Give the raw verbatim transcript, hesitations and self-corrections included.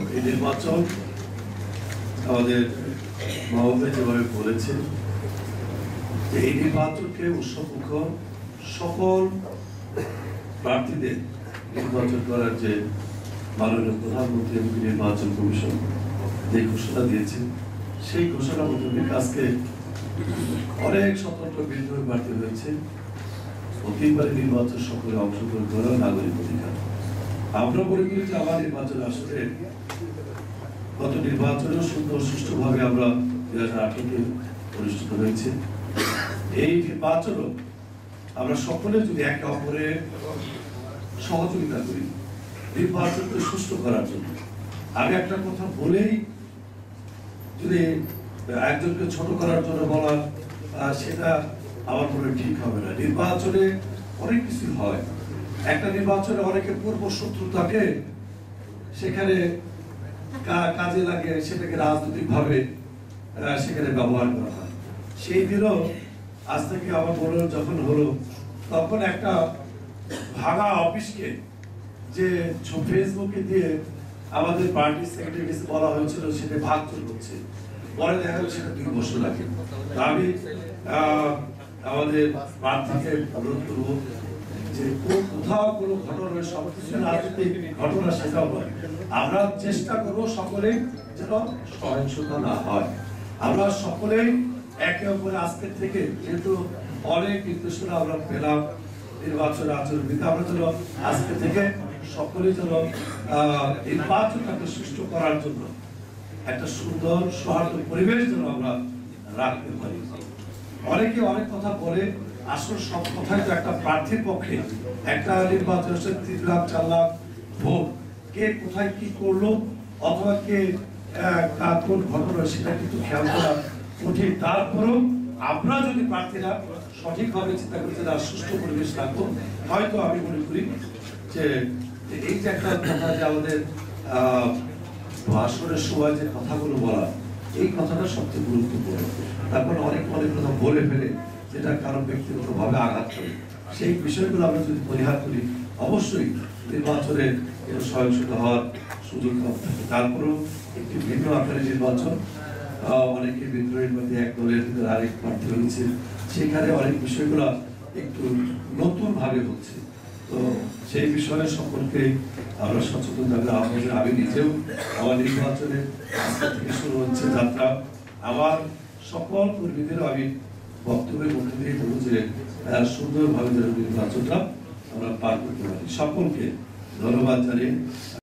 এই নির্বাচন আমাদের মহোদয় যেভাবে বলেছেন যে এই নির্বাচনকে উৎসবমুখর সকল প্রার্থীদের নির্বাচন করার যে মাননীয় প্রধানমন্ত্রী এবং নির্বাচন কমিশন যে ঘোষণা দিয়েছেন সেই ঘোষণা মোতাবেক আজকে অনেক স্বতন্ত্র বিদ্রোহী প্রার্থী হয়েছে। প্রতিবারে নির্বাচন সকলে অংশগ্রহণ করার নাগরিক অধিকার। আমরা মনে করি যে আমার নির্বাচন আসলে গত নির্বাচনেও সুন্দর সুষ্ঠুভাবে আমরা দুই হাজার আঠারোতে অনুষ্ঠিত হয়েছে। এই নির্বাচনও আমরা সকলে যদি একে অপরের সহযোগিতা করি নির্বাচনকে সুষ্ঠু করার জন্য। আমি একটা কথা বলেই যদি একজনকে ছোট করার জন্য বলা সেটা আমার মনে ঠিক হবে না। নির্বাচনে অনেক কিছু হয়। একটা নির্বাচনে অনেকে পূর্ব শত্রু থাকে, সেখানে কাজে লাগে, সেটাকে রাজনৈতিক ভাবে সেখানে ব্যবহার করা হয়। সেই দিনও আজ থেকে আমার মনে যখন হলো তখন একটা ভাঙা অফিসকে যে ফেসবুকে দিয়ে আমাদের পার্টি সেক্রেটারি বলা হয়েছিল সেটা ভাঙচুর করছে, পরে দেখা গেল সেটা দুই বছর লাগে। আমি আমাদের প্রার্থীকে অনুরোধ করবো যে কোথাও কোনো ঘটনা সবকিছু রাজনৈতিক ঘটনা সেটাও নয়। আমরা চেষ্টা করবো সকলে যেন সহিংসতা না হয়। আমরা সকলেই একে অপরে আজকের থেকে যেহেতু অনেক নির্দেশনা আমরা পেলাম নির্বাচন আচরণবিধি, আমরা যেন আজকে থেকে সকলে যেন নির্বাচনটাকে সুষ্ঠু করার জন্য একটা সুন্দর সৌহার্দ্য পরিবেশ যেন আমরা রাখতে পারি। অনেকে অনেক কথা বলে, আসলে সব কথাই তো একটা প্রার্থীর পক্ষে একটা নির্বাচন হচ্ছে তিন লাখ চার লাখ ভোট, কে কোথায় কি করলো অথবা কে কোন ঘটনা সেটা কিন্তু খেয়াল করা কঠিন। তারপরেও আমরা যদি প্রার্থীরা সঠিকভাবে চিন্তা করি যে সুষ্ঠু পরিবেশ রাখবো, হয়তো আমি মনে করি যে এই যে একটা কথা যে আমাদের আহ ভাষণের সময় যে কথাগুলো বলা, এই কথাটা সবচেয়ে গুরুত্বপূর্ণ। তারপর অনেক অনেক কথা বলে ফেলে যেটা কারো ব্যক্তিগতভাবে আঘাত করে, সেই বিষয়গুলো আমরা যদি পরিহার করি অবশ্যই নির্বাচনে সহিংসতা হওয়ার সুযোগ কম থাকে। তারপরেও একটি ভিন্ন আকারের নির্বাচন, অনেকে বিদ্রোহের মধ্যে এক দলের ভিতরে আরেক প্রার্থী হয়েছে, সেখানে অনেক বিষয়গুলো একটু নতুন ভাবে হচ্ছে। তো সেই বিষয়ে সকলকে আমরা সচেতন থাকলে আমাদের, আমি নিজেও আমার নির্বাচনে আজকে থেকে শুরু হচ্ছে যাত্রা। আমার সকল কর্মীদের আমি বক্তব্যের মধ্যে দিয়ে বলবো যে সুন্দরভাবে যেন নির্বাচনটা আমরা পার করতে পারি। সকলকে ধন্যবাদ জানিয়ে